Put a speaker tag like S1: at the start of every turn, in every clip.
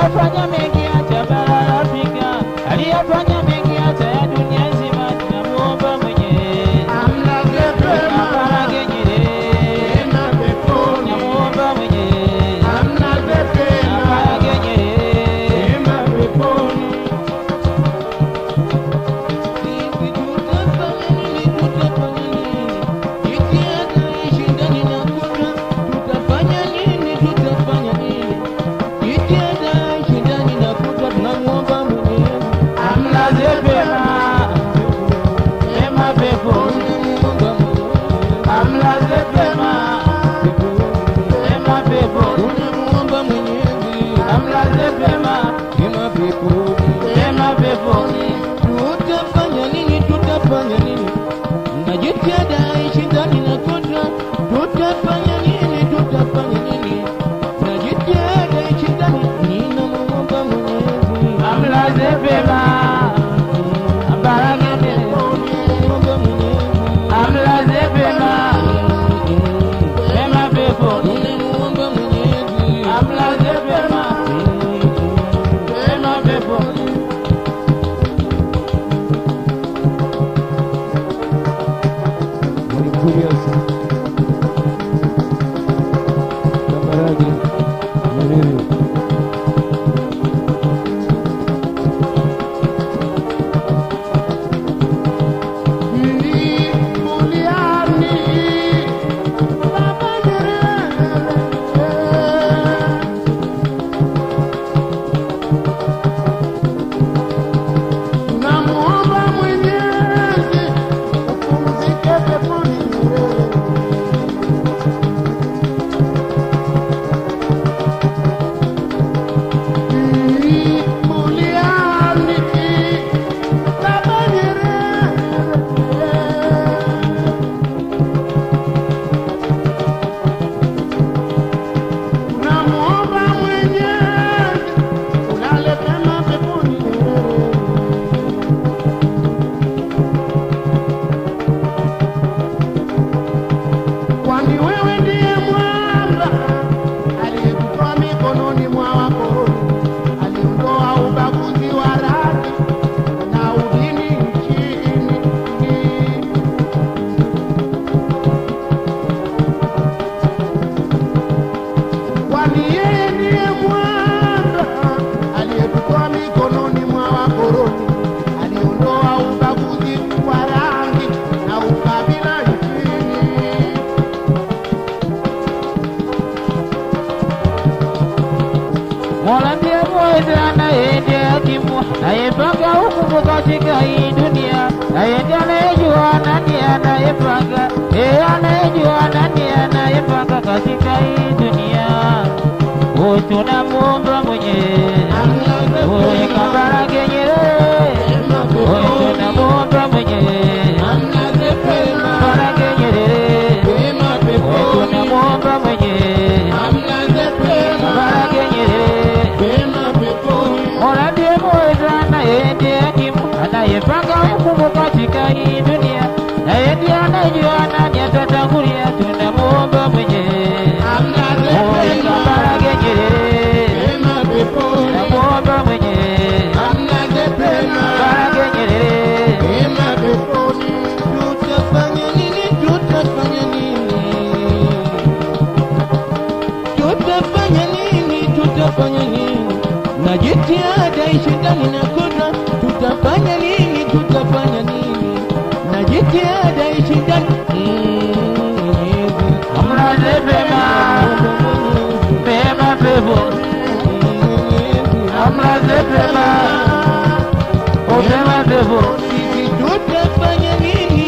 S1: aliyefanya mengi hata bara la Afrika, aliyefanya mengi hata ya dunia nzima, tunamuomba Mwenyezi
S2: amlaze pema
S1: Kambarage Nyerere,
S2: pema peponi,
S1: tunamuomba Mwenyezi
S2: amlaze pema
S1: Kambarage Nyerere.
S2: pema peponi.
S1: Amlaze pema pema peponi, amlaze pema pema peponi, amlaze pema pema peponi.
S3: Tutafanya nini? Tutafanya nini? Najitahidi shindani na kudra. Tutafanya nini? Tutafanya nini? Najitahidi shindani, ninamuomba Mwenyezi
S1: Amlaze pema Kambarage Nyerere,
S3: namuomba Mwenyezi
S1: amlaze pema pema peponi,
S3: namuomba Mwenyezi
S1: amlaze pema pema peponi.
S3: Kambarage Nyerere.
S2: Kwani wewe ndiye mwamba aliyekutoa mikononi mwa wakoloni, aliondoa ubaguzi wa rangi na udini nchini. Kwani yeye ndiye mwamba aliyekutoa mikononi mwa wakoloni, aliondoa ubaguzi wa rangi na ukabila nchini.
S1: Mola ndiye muweza, naye ndiye hakimu, anayepanga hukumu katika hii dunia, naye ndiye anayejua nani anayepanga, yeye anayejua nani anayepanga katika hii dunia. Tunamuomba Mwenyezi Kambarage Nyerere, tunamuomba Mwenyezi Kambarage Nyerere, tunamuomba Mwenyezi Kambarage Nyerere. Mola ndiye muweza, naye ndiye hakimu, anayepanga hukumu katika hii dunia, naye ndiye anayejua nani atatangulia. Tunamuomba Mwenyezi Kambarage Nyerere, tunamuomba Mwenyezi Kambarage Nyerere.
S3: Tutafanya nini? Tutafanya nini? Tutafanya nini? Tutafanya nini? Na jitihada ishindani na kudra. Tutafanya nini? Tutafanya nini? Na jitihada ishindani.
S1: Amlaze pema pema peponi, amlaze pema pema peponi.
S3: Sisi tutafanya nini?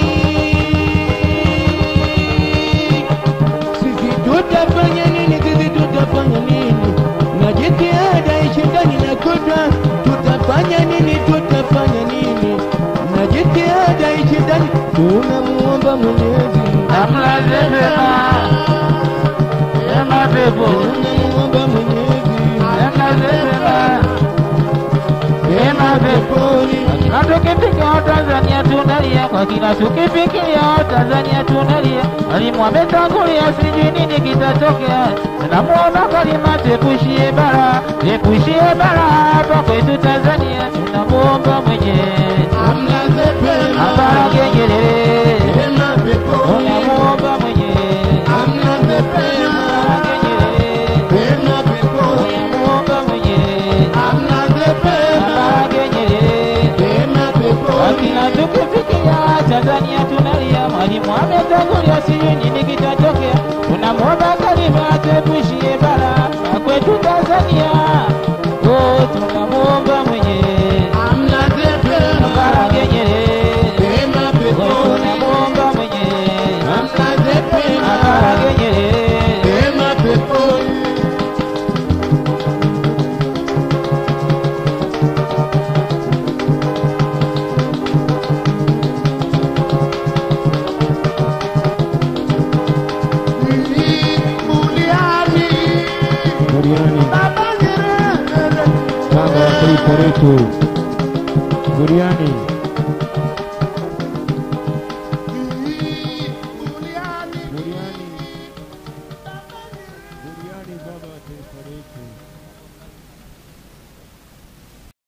S3: Sisi tutafanya nini? Sisi tutafanya nini? Na jitihada ishindani na kudra. Tutafanya nini? Tutafanya nini? Na jitihada ishindani. Tunamuomba Mwenyezi
S1: Amlaze pema pema peponi,
S3: tunamuomba Mwenyezi
S1: amlaze pema pema peponi. tukifika Tanzania tunalia, kwa kila tukifikiria Tanzania tunalia. Mwalimu ametangulia, sijui nini kitatokea. Tunamuomba Karima tuepushie bara, tuepushie bara hapa kwetu Tanzania. Tunamuomba Mwenyezi Kambarage Nyerere, tunamuomba Mwenyezi Kambarage Nyerere, tunamuomba Mwenyezi Kambarage Nyerere. Wakila tukifikia Tanzania tunalia, mwalimu ametangulia, sijui nini kitatokea. Tunamuomba Karima tuepushie bara na kwetu Tanzania. Oh, tunamuomba Mwenyezi Kambarage Nyerere, tunamuomba Mwenyezi Kambarage Nyerere.
S3: Tanga wa taifa letu Buriani. Buriani baba wa taifa letu.